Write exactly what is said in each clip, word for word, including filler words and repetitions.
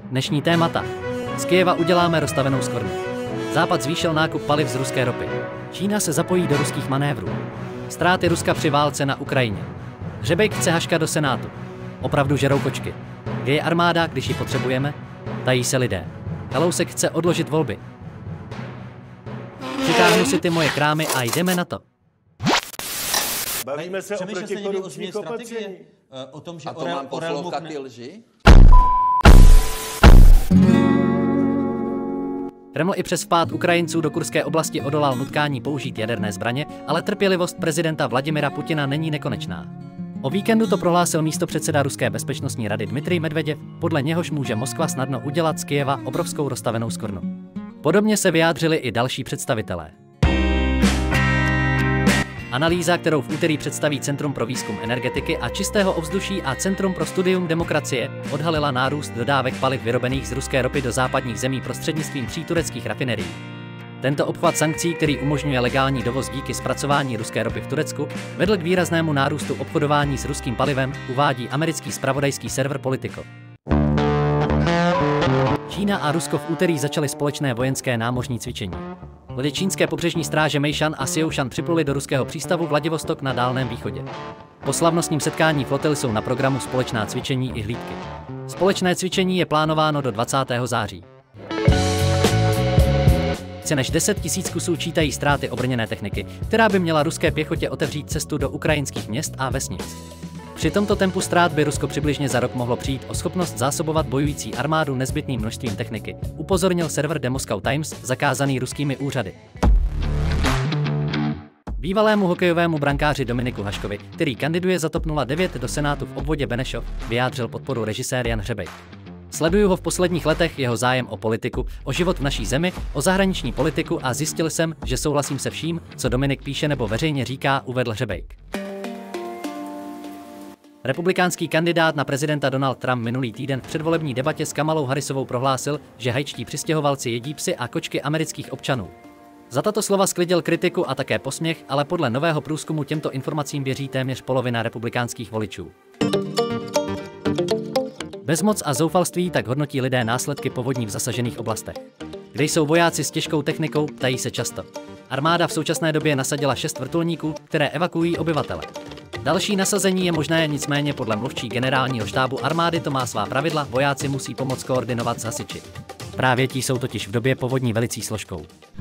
Dnešní témata. Z Kyjeva uděláme rozstavenou skvrnu. Západ zvýšil nákup paliv z ruské ropy. Čína se zapojí do ruských manévrů. Ztráty Ruska při válce na Ukrajině. Hřebejk chce Haška do Senátu. Opravdu žerou kočky. Kde je armáda, když ji potřebujeme? Tají se lidé. Kalousek chce odložit volby. Přitáhnu si ty moje krámy a jdeme na to. Bavíme se o protikorupčních opatření. O tom, že A to mám Orel poslouchat ne... ty lži? Kreml i přes vpád Ukrajinců do kurské oblasti odolal nutkání použít jaderné zbraně, ale trpělivost prezidenta Vladimira Putina není nekonečná. O víkendu to prohlásil místopředseda Ruské bezpečnostní rady Dmitrij Medveděv, podle něhož může Moskva snadno udělat z Kyjeva obrovskou rozstavenou skvrnu. Podobně se vyjádřili i další představitelé. Analýza, kterou v úterý představí Centrum pro výzkum energetiky a čistého ovzduší a Centrum pro studium demokracie, odhalila nárůst dodávek paliv vyrobených z ruské ropy do západních zemí prostřednictvím tří tureckých rafinerií. Tento obchvat sankcí, který umožňuje legální dovoz díky zpracování ruské ropy v Turecku, vedl k výraznému nárůstu obchodování s ruským palivem, uvádí americký zpravodajský server Politico. Čína a Rusko v úterý začaly společné vojenské námořní cvičení. Lodě čínské pobřežní stráže Meishan a Sioušan připluli do ruského přístavu Vladivostok na Dálném východě. Po slavnostním setkání flotily jsou na programu společná cvičení i hlídky. Společné cvičení je plánováno do dvacátého září. Více než deset tisíc kusů čítají ztráty obrněné techniky, která by měla ruské pěchotě otevřít cestu do ukrajinských měst a vesnic. Při tomto tempu ztrát by Rusko přibližně za rok mohlo přijít o schopnost zásobovat bojující armádu nezbytným množstvím techniky, upozornil server The Moscow Times, zakázaný ruskými úřady. Bývalému hokejovému brankáři Dominiku Haškovi, který kandiduje za TOP nula devět do Senátu v obvodě Benešov, vyjádřil podporu režisér Jan Hřebejk. Sleduju ho v posledních letech, jeho zájem o politiku, o život v naší zemi, o zahraniční politiku a zjistil jsem, že souhlasím se vším, co Dominik píše nebo veřejně říká, uvedl Hřebejk. Republikánský kandidát na prezidenta Donald Trump minulý týden v předvolební debatě s Kamalou Harrisovou prohlásil, že haitští přistěhovalci jedí psy a kočky amerických občanů. Za tato slova sklidil kritiku a také posměch, ale podle nového průzkumu těmto informacím věří téměř polovina republikánských voličů. Bezmoc a zoufalství tak hodnotí lidé následky povodní v zasažených oblastech. Kde jsou vojáci s těžkou technikou, ptají se často. Armáda v současné době nasadila šest vrtulníků, které evakuují obyvatele. Další nasazení je možné, nicméně podle mluvčí generálního štábu armády to má svá pravidla, vojáci musí pomoc koordinovat s hasiči. Právě ti jsou totiž v době povodní velicí složkou.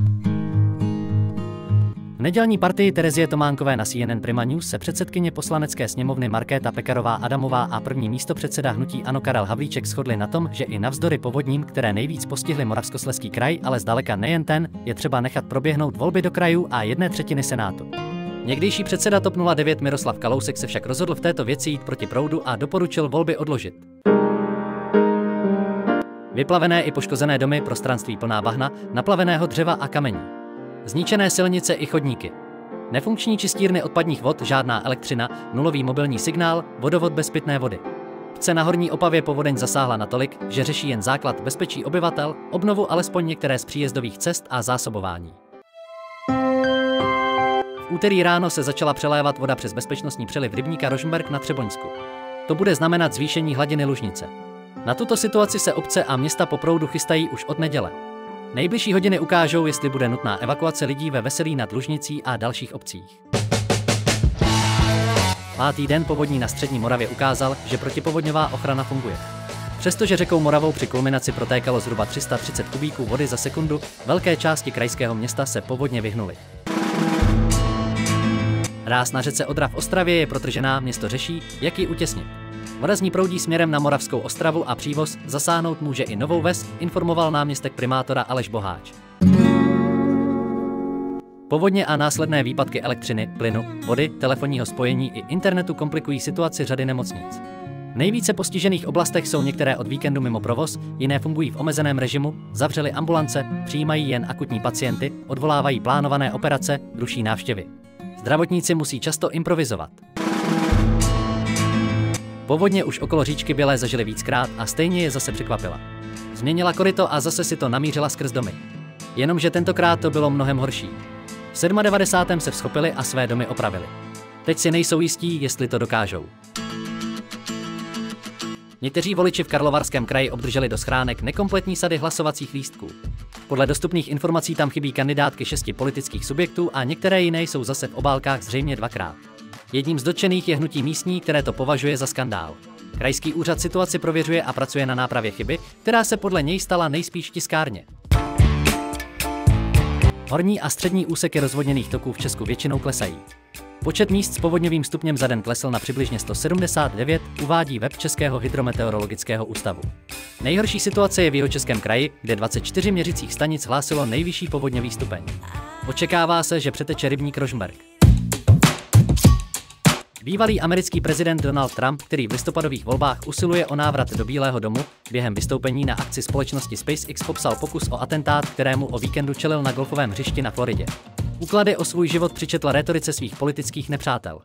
V nedělní partii Terezie Tománkové na C N N Prima News se předsedkyně poslanecké sněmovny Markéta Pekarová Adamová a první místopředseda hnutí ANO Karel Havlíček shodli na tom, že i navzdory povodním, které nejvíc postihly Moravskoslezský kraj, ale zdaleka nejen ten, je třeba nechat proběhnout volby do krajů a jedné třetiny senátu. Někdejší předseda TOP nula devět Miroslav Kalousek se však rozhodl v této věci jít proti proudu a doporučil volby odložit. Vyplavené i poškozené domy, prostranství plná bahna, naplaveného dřeva a kamení. Zničené silnice i chodníky. Nefunkční čistírny odpadních vod, žádná elektřina, nulový mobilní signál, vodovod bez pitné vody. Obce na Horní Opavě povodeň zasáhla natolik, že řeší jen základ bezpečí obyvatel, obnovu alespoň některé z příjezdových cest a zásobování. V úterý ráno se začala přelévat voda přes bezpečnostní přeliv rybníka Rožmberk na Třeboňsku. To bude znamenat zvýšení hladiny Lužnice. Na tuto situaci se obce a města po proudu chystají už od neděle. Nejbližší hodiny ukážou, jestli bude nutná evakuace lidí ve Veselí nad Lužnicí a dalších obcích. Pátý den povodní na střední Moravě ukázal, že protipovodňová ochrana funguje. Přestože řekou Moravou při kulminaci protékalo zhruba tři sta třicet kubíků vody za sekundu, velké části krajského města se povodně vyhnuly. Ráz na řece Odra v Ostravě je protržená, město řeší, jak ji utěsnit. Voda z ní proudí směrem na Moravskou Ostravu a přívoz, zasáhnout může i Novou Ves, informoval náměstek primátora Aleš Boháč. Povodně a následné výpadky elektřiny, plynu, vody, telefonního spojení i internetu komplikují situaci řady nemocnic. V nejvíce postižených oblastech jsou některé od víkendu mimo provoz, jiné fungují v omezeném režimu, zavřely ambulance, přijímají jen akutní pacienty, odvolávají plánované operace, ruší návštěvy. Zdravotníci musí často improvizovat. Povodně už okolo říčky Bělé zažili víckrát a stejně je zase překvapila. Změnila koryto a zase si to namířila skrz domy. Jenomže tentokrát to bylo mnohem horší. V devadesátém sedmém se vzchopili a své domy opravili. Teď si nejsou jistí, jestli to dokážou. Někteří voliči v Karlovarském kraji obdrželi do schránek nekompletní sady hlasovacích lístků. Podle dostupných informací tam chybí kandidátky šesti politických subjektů a některé jiné jsou zase v obálkách zřejmě dvakrát. Jedním z dotčených je Hnutí místní, které to považuje za skandál. Krajský úřad situaci prověřuje a pracuje na nápravě chyby, která se podle něj stala nejspíš v tiskárně. Horní a střední úseky rozvodněných toků v Česku většinou klesají. Počet míst s povodňovým stupněm za den klesl na přibližně sto sedmdesát devět, uvádí web Českého hydrometeorologického ústavu. Nejhorší situace je v Jihočeském kraji, kde dvacet čtyři měřicích stanic hlásilo nejvyšší povodňový stupeň. Očekává se, že přeteče rybník Rožmberk. Bývalý americký prezident Donald Trump, který v listopadových volbách usiluje o návrat do Bílého domu, během vystoupení na akci společnosti SpaceX popsal pokus o atentát, kterému o víkendu čelil na golfovém hřišti na Floridě. Úklady o svůj život přičetl rétorice svých politických nepřátel.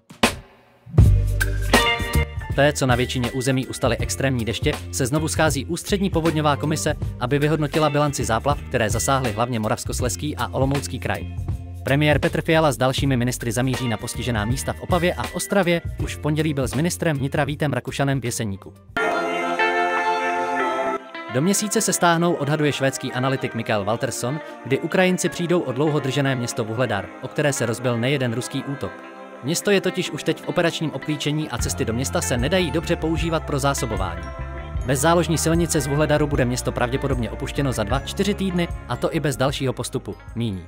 Té, co na většině území ustaly extrémní deště, se znovu schází ústřední povodňová komise, aby vyhodnotila bilanci záplav, které zasáhly hlavně Moravskoslezský a Olomoucký kraj. Premiér Petr Fiala s dalšími ministry zamíří na postižená místa v Opavě a v Ostravě, už v pondělí byl s ministrem vnitra Vítem Rakušanem v Jeseníku. Do měsíce se stáhnou, odhaduje švédský analytik Mikael Waltersson, kdy Ukrajinci přijdou o dlouho držené město Vuhledar, o které se rozbil nejeden ruský útok. Město je totiž už teď v operačním obklíčení a cesty do města se nedají dobře používat pro zásobování. Bez záložní silnice z Vuhledaru bude město pravděpodobně opuštěno za dva čtyři týdny, a to i bez dalšího postupu, míní.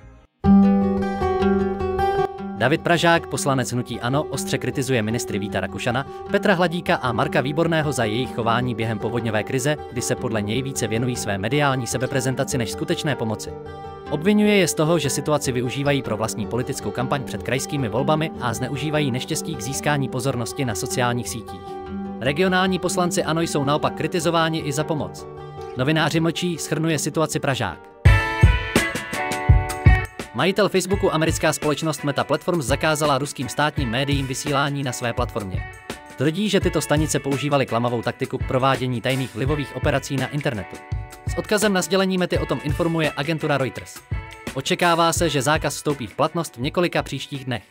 David Pražák, poslanec hnutí ANO, ostře kritizuje ministry Víta Rakušana, Petra Hladíka a Marka Výborného za jejich chování během povodňové krize, kdy se podle něj více věnují své mediální sebeprezentaci než skutečné pomoci. Obvinuje je z toho, že situaci využívají pro vlastní politickou kampaň před krajskými volbami a zneužívají neštěstí k získání pozornosti na sociálních sítích. Regionální poslanci ANO jsou naopak kritizováni i za pomoc. Novináři mlčí, shrnuje situaci Pražák. Majitel Facebooku, americká společnost Meta Platforms, zakázala ruským státním médiím vysílání na své platformě. Tvrdí, že tyto stanice používaly klamavou taktiku k provádění tajných vlivových operací na internetu. S odkazem na sdělení Mety o tom informuje agentura Reuters. Očekává se, že zákaz vstoupí v platnost v několika příštích dnech.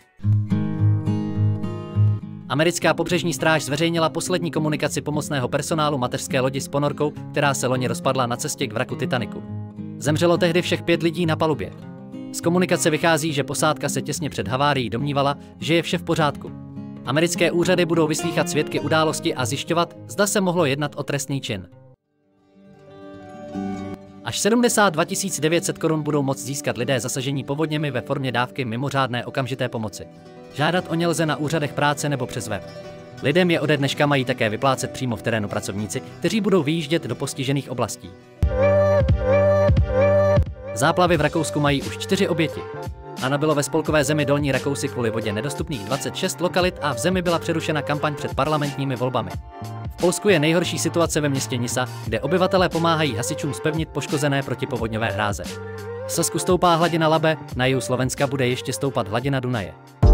Americká pobřežní stráž zveřejnila poslední komunikaci pomocného personálu mateřské lodi s ponorkou, která se loni rozpadla na cestě k vraku Titaniku. Zemřelo tehdy všech pět lidí na palubě. Z komunikace vychází, že posádka se těsně před havárií domnívala, že je vše v pořádku. Americké úřady budou vyslýchat svědky události a zjišťovat, zda se mohlo jednat o trestný čin. Až sedmdesát dva tisíc devět set korun budou moct získat lidé zasažení povodněmi ve formě dávky mimořádné okamžité pomoci. Žádat o ně lze na úřadech práce nebo přes web. Lidem je ode dneška mají také vyplácet přímo v terénu pracovníci, kteří budou vyjíždět do postižených oblastí. Záplavy v Rakousku mají už čtyři oběti. A nabylo ve spolkové zemi Dolní Rakousy kvůli vodě nedostupných dvacet šest lokalit a v zemi byla přerušena kampaň před parlamentními volbami. V Polsku je nejhorší situace ve městě Nisa, kde obyvatelé pomáhají hasičům zpevnit poškozené protipovodňové hráze. V Sasku stoupá hladina Labe, na jihu Slovenska bude ještě stoupat hladina Dunaje.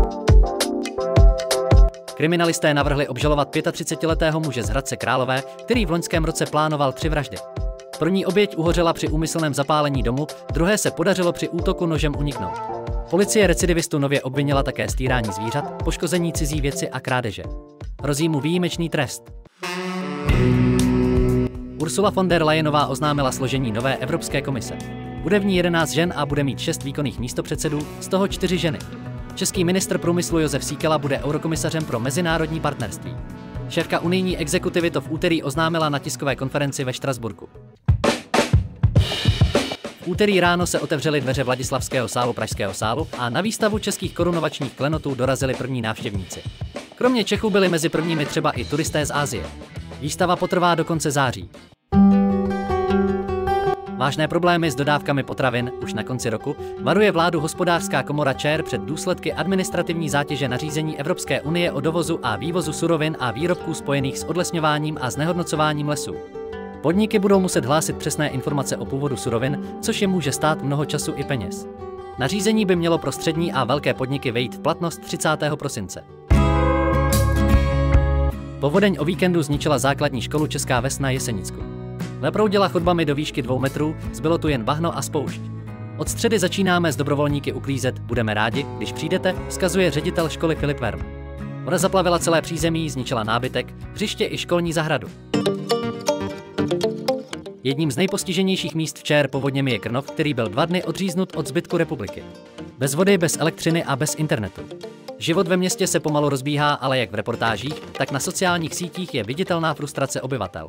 Kriminalisté navrhli obžalovat třicetiletého muže z Hradce Králové, který v loňském roce plánoval tři vraždy. První oběť uhořela při úmyslném zapálení domu, druhé se podařilo při útoku nožem uniknout. Policie recidivistu nově obvinila také z týrání zvířat, poškození cizí věci a krádeže. Hrozí mu výjimečný trest. Ursula von der Leyenová oznámila složení nové Evropské komise. Bude v ní jedenáct žen a bude mít šest výkonných místopředsedů, z toho čtyři ženy. Český ministr průmyslu Josef Síkela bude eurokomisařem pro mezinárodní partnerství. Šéfka unijní exekutivy to v úterý oznámila na tiskové konferenci ve Štrasburku. V úterý ráno se otevřely dveře Vladislavského sálu Pražského sálu a na výstavu českých korunovačních klenotů dorazili první návštěvníci. Kromě Čechů byli mezi prvními třeba i turisté z Asie. Výstava potrvá do konce září. Vážné problémy s dodávkami potravin už na konci roku varuje vládu Hospodářská komora ČR před důsledky administrativní zátěže nařízení Evropské unie o dovozu a vývozu surovin a výrobků spojených s odlesňováním a znehodnocováním lesů. Podniky budou muset hlásit přesné informace o původu surovin, což je může stát mnoho času i peněz. Nařízení by mělo pro střední a velké podniky vejít v platnost třicátého prosince. Povodeň o víkendu zničila základní školu Česká Ves na Jesenicku. Naproudila chodbami do výšky dvou metrů, zbylo tu jen bahno a spoušť. Od středy začínáme s dobrovolníky uklízet, budeme rádi, když přijdete, vzkazuje ředitel školy Filip Verm. Voda zaplavila celé přízemí, zničila nábytek, hřiště i školní zahradu. Jedním z nejpostiženějších míst v ČR povodněmi je Krnov, který byl dva dny odříznut od zbytku republiky. Bez vody, bez elektřiny a bez internetu. Život ve městě se pomalu rozbíhá, ale jak v reportážích, tak na sociálních sítích je viditelná frustrace obyvatel.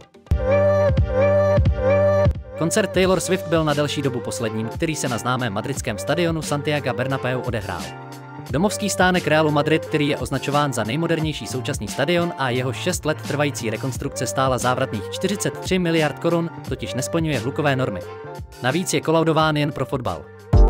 Koncert Taylor Swift byl na delší dobu posledním, který se na známém madridském stadionu Santiago Bernabéu odehrál. Domovský stánek Realu Madrid, který je označován za nejmodernější současný stadion a jeho šest let trvající rekonstrukce stála závratných čtyřicet tři miliard korun, totiž nesplňuje hlukové normy. Navíc je kolaudován jen pro fotbal.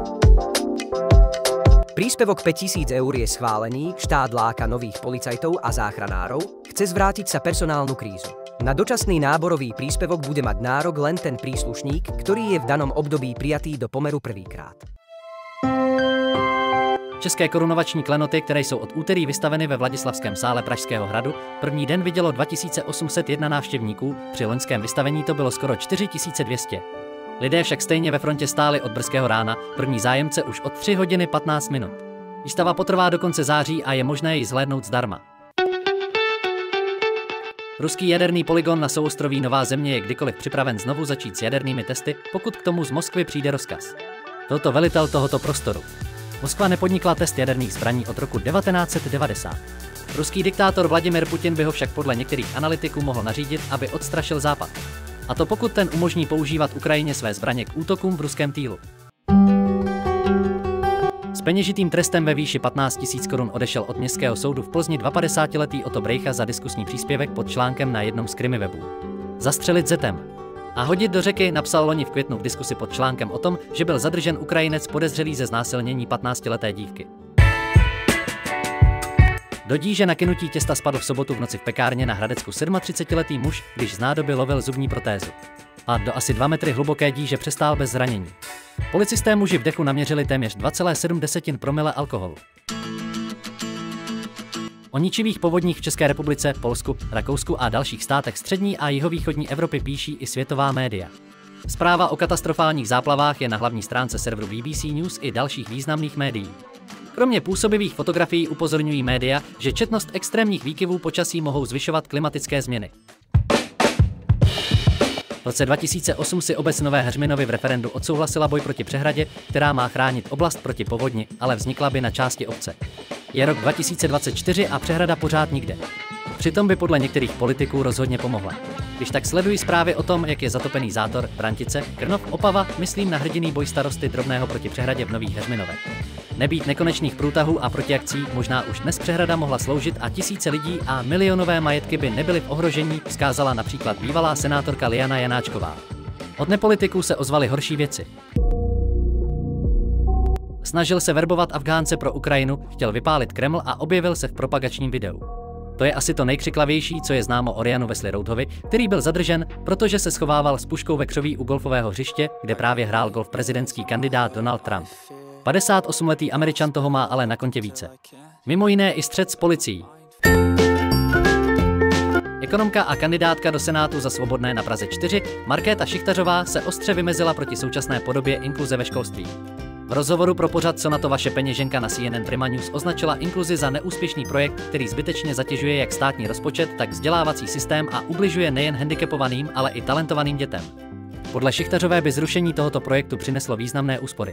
Príspevok päťtisíc eur je schválený, štát láka nových policajtov a záchranárov, chce zvrátiť sa personálnu krízu. Na dočasný náborový príspevok bude mať nárok len ten príslušník, ktorý je v danom období prijatý do pomeru prvýkrát. České korunovační klenoty, které jsou od úterý vystaveny ve Vladislavském sále Pražského hradu, první den vidělo dva tisíce osm set jedna návštěvníků, při loňském vystavení to bylo skoro čtyři tisíce dvě stě. Lidé však stejně ve frontě stáli od brzkého rána, první zájemce už od tři hodiny patnáct minut. Výstava potrvá do konce září a je možné ji zhlédnout zdarma. Ruský jaderný polygon na souostroví Nová Země je kdykoliv připraven znovu začít s jadernými testy, pokud k tomu z Moskvy přijde rozkaz. Byl to velitel tohoto prostoru. Moskva nepodnikla test jaderných zbraní od roku devatenáct set devadesát. Ruský diktátor Vladimir Putin by ho však podle některých analytiků mohl nařídit, aby odstrašil Západ. A to pokud ten umožní používat Ukrajině své zbraně k útokům v ruském týlu. S peněžitým trestem ve výši patnáct tisíc korun odešel od městského soudu v Plzni dvaapadesátiletý Otto Brejcha za diskusní příspěvek pod článkem na jednom z krimi webů. Zastřelit zetem a hodit do řeky napsal loni v květnu v diskusi pod článkem o tom, že byl zadržen Ukrajinec podezřelý ze znásilnění patnáctileté dívky. Do díže na kynutí těsta spadl v sobotu v noci v pekárně na Hradecku třicetisedmiletý muž, když z nádoby lovil zubní protézu. Pád do asi dva metry hluboké díže přestál bez zranění. Policisté muži v dechu naměřili téměř dva celé sedm promile alkoholu. O ničivých povodních v České republice, Polsku, Rakousku a dalších státech střední a jihovýchodní Evropy píší i světová média. Zpráva o katastrofálních záplavách je na hlavní stránce serveru B B C News i dalších významných médií. Kromě působivých fotografií upozorňují média, že četnost extrémních výkyvů počasí mohou zvyšovat klimatické změny. V roce dva tisíce osm si obec Nové Heřminovy v referendu odsouhlasila boj proti přehradě, která má chránit oblast proti povodni, ale vznikla by na části obce. Je rok dva tisíce dvacet čtyři a přehrada pořád nikde. Přitom by podle některých politiků rozhodně pomohla. Když tak sledují zprávy o tom, jak je zatopený zátor, Brantice, Krnov, Opava, myslím na hrdinný boj starosty Drobného proti přehradě v Nových Heřminovech. Nebýt nekonečných průtahů a protiakcí, možná už dnes přehrada mohla sloužit a tisíce lidí a milionové majetky by nebyly v ohrožení, vzkázala například bývalá senátorka Liana Janáčková. Od nepolitiků se ozvaly horší věci. Snažil se verbovat Afghánce pro Ukrajinu, chtěl vypálit Kreml a objevil se v propagačním videu. To je asi to nejkřiklavější, co je známo o Ryanu Wesley Routovi, který byl zadržen, protože se schovával s puškou ve křoví u golfového hřiště, kde právě hrál golf prezidentský kandidát Donald Trump. padesátiosmiletý Američan toho má ale na kontě více. Mimo jiné i střet s policií. Ekonomka a kandidátka do Senátu za Svobodné na Praze čtyři, Markéta Šichtařová, se ostře vymezila proti současné podobě inkluze ve školství. V rozhovoru pro pořad Co na to vaše peněženka na C N N Prima News označila inkluzi za neúspěšný projekt, který zbytečně zatěžuje jak státní rozpočet, tak vzdělávací systém a ubližuje nejen handicapovaným, ale i talentovaným dětem. Podle Šichtařové by zrušení tohoto projektu přineslo významné úspory.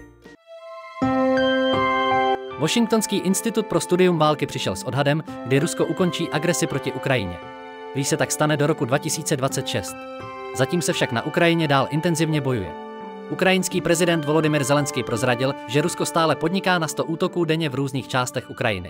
Washingtonský institut pro studium války přišel s odhadem, kdy Rusko ukončí agresi proti Ukrajině. Prý se tak stane do roku dva tisíce dvacet šest. Zatím se však na Ukrajině dál intenzivně bojuje. Ukrajinský prezident Volodymyr Zelenský prozradil, že Rusko stále podniká na sto útoků denně v různých částech Ukrajiny.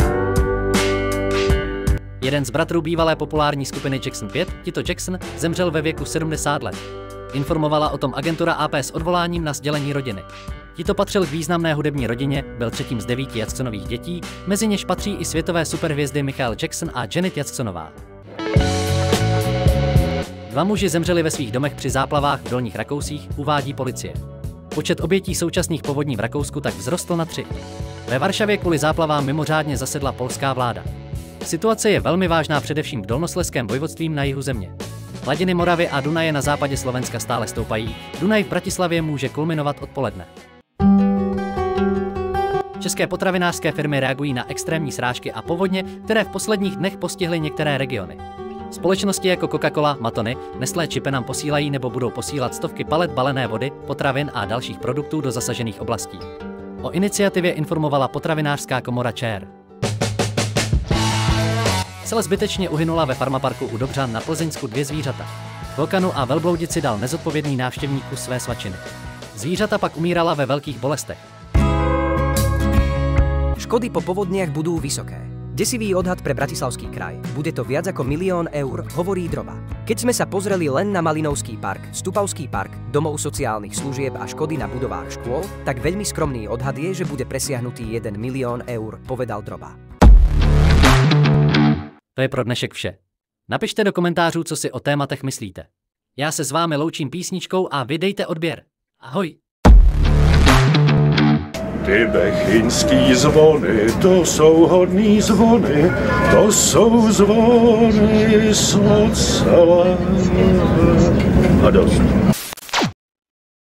Jeden z bratrů bývalé populární skupiny Jackson pět, Tito Jackson, zemřel ve věku sedmdesáti let. Informovala o tom agentura A P s odvoláním na sdělení rodiny. Tito patřil k významné hudební rodině, byl třetím z devíti Jacksonových dětí, mezi něž patří i světové superhvězdy Michael Jackson a Janet Jacksonová. Dva muži zemřeli ve svých domech při záplavách v Dolních Rakousích, uvádí policie. Počet obětí současných povodní v Rakousku tak vzrostl na tři. Ve Varšavě kvůli záplavám mimořádně zasedla polská vláda. Situace je velmi vážná především v Dolnoslezském vojvodství na jihu země. Hladiny Moravy a Dunaje na západě Slovenska stále stoupají, Dunaj v Bratislavě může kulminovat odpoledne. České potravinářské firmy reagují na extrémní srážky a povodně, které v posledních dnech postihly některé regiony. Společnosti jako Coca-Cola, Matony, Nestlé Čipe nám posílají nebo budou posílat stovky palet balené vody, potravin a dalších produktů do zasažených oblastí. O iniciativě informovala Potravinářská komora ČR. Celé zbytečně uhynula ve farmaparku u Dobřan na Plzeňsku dvě zvířata. Vlkanu a velbloudici dal nezodpovědný návštěvník kus své svačiny. Zvířata pak umírala ve velkých bolestech. Škody po povodniach budú vysoké. Desivý odhad pre Bratislavský kraj. Bude to viac ako milión eur, hovorí Droba. Keď sme sa pozreli len na Malinovský park, Stupavský park, domov sociálnych služieb a škody na budovách škôl, tak veľmi skromný odhad je, že bude presiahnutý jeden milión eur, povedal Droba. To je pro dnešek vše. Napište do komentářů, co si o tématech myslíte. Já se s vámi loučím písničkou a vy dejte odběr. Ahoj! Ty bechyňský zvony, to jsou hodný zvony, to jsou zvony z ocela. A dost.